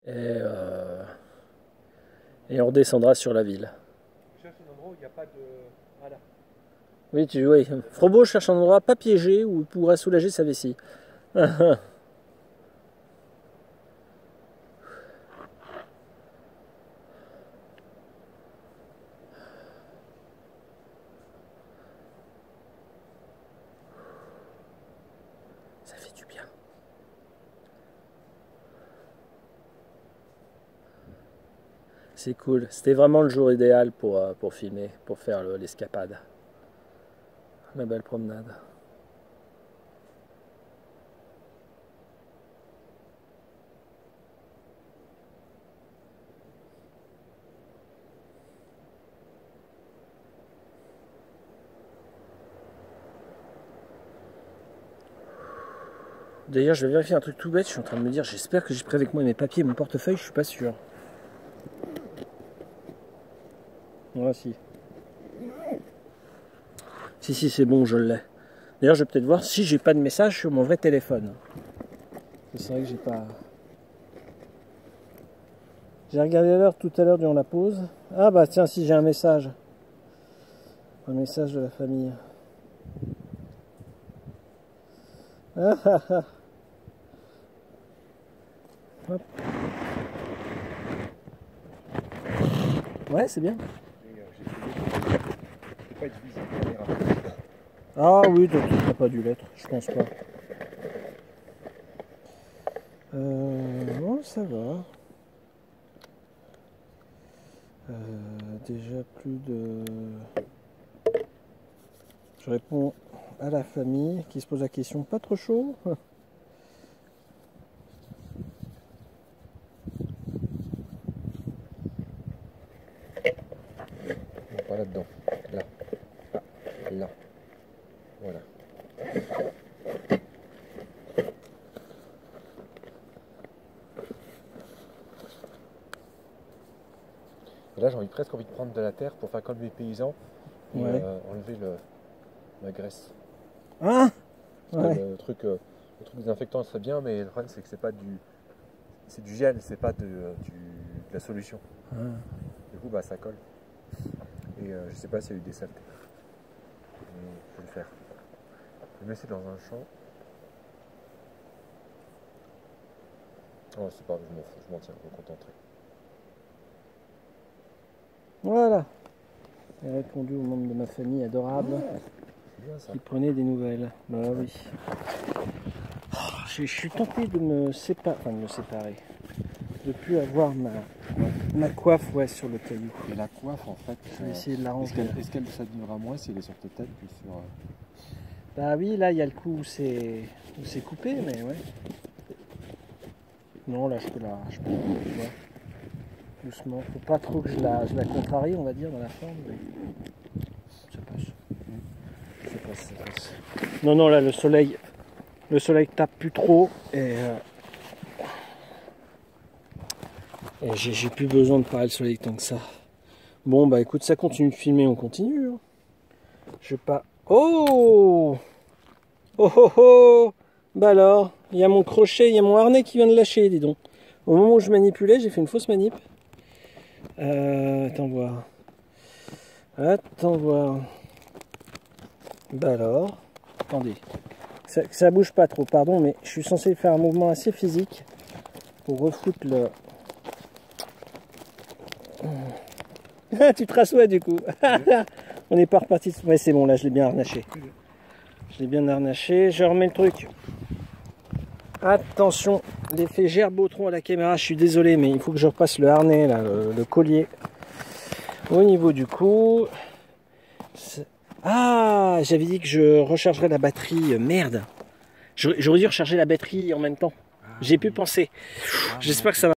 Et on redescendra sur la ville. Je cherche un endroit où il n'y a pas de... Voilà. Oui, oui. Frobo cherche un endroit pas piégé où il pourra soulager sa vessie. Ça fait du bien. C'est cool. C'était vraiment le jour idéal pour filmer, pour faire l'escapade. La belle promenade. D'ailleurs, je vais vérifier un truc tout bête. Je suis en train de me dire, j'espère que j'ai pris avec moi mes papiers et mon portefeuille. Je suis pas sûr. Ouais, si. Si, c'est bon, je l'ai. D'ailleurs, je vais peut-être voir si j'ai pas de message sur mon vrai téléphone. C'est vrai que j'ai pas... J'ai regardé l'heure tout à l'heure durant la pause. Ah bah tiens, si j'ai un message. Un message de la famille. Ah ah ah. Hop. Ouais, c'est bien. Ah oui, t'as pas dû l'être, je pense pas. Bon, ça va. Déjà plus de... Je réponds à la famille qui se pose la question, pas trop chaud? Non, pas là-dedans. Là. Ah, là. Voilà. Et là, j'ai presque envie de prendre de la terre pour faire comme les paysans et Ouais. enlever la graisse. Hein? Parce que Ouais. le truc désinfectant serait bien, mais le problème c'est que c'est du gel, c'est pas de la solution. Ah. Du coup, bah ça colle. Et je sais pas s'il y a eu des saletés. Mais je vais le faire. Je vais me laisser dans un champ. Oh, c'est pas grave, je m'en fous, je m'en tiens, je me contenterai. Voilà. J'ai répondu aux membres de ma famille adorable C'est bien ça. qui prenaient des nouvelles. Bah oui. Je suis tenté de me séparer. De plus avoir ma coiffe sur le caillou. Et la coiffe, en fait, Je vais essayer de l'arranger. est-ce qu'elle s'abîmera moins si elle est sur ta tête que sur... Bah oui, là il y a le coup où c'est coupé, mais ouais. Non, là je peux la tu vois, doucement. Faut pas trop que je la contrarie, on va dire, dans la forme. Mais ça passe. Ça passe. Non, là le soleil tape plus trop et j'ai plus besoin de parer le soleil tant que ça. Bon bah écoute, ça continue de filmer, on continue. Hein. Je vais pas... Oh! Oh oh oh! Bah alors, il y a mon crochet, il y a mon harnais qui vient de lâcher, dis donc. Au moment où je manipulais, j'ai fait une fausse manip. Attends voir. Attends voir. Bah alors. Attendez. Ça bouge pas trop, pardon, mais je suis censé faire un mouvement assez physique pour refoutre le... Tu te rassois du coup. On n'est pas reparti. Ouais, c'est bon, là je l'ai bien harnaché. Je l'ai bien harnaché. Je remets le truc. Attention, l'effet gerbotron à la caméra, je suis désolé, mais il faut que je repasse le harnais, là, le collier. Au niveau du cou. Ah, j'avais dit que je rechargerais la batterie. Merde. J'aurais dû recharger la batterie en même temps. J'ai pu penser. J'espère que ça va.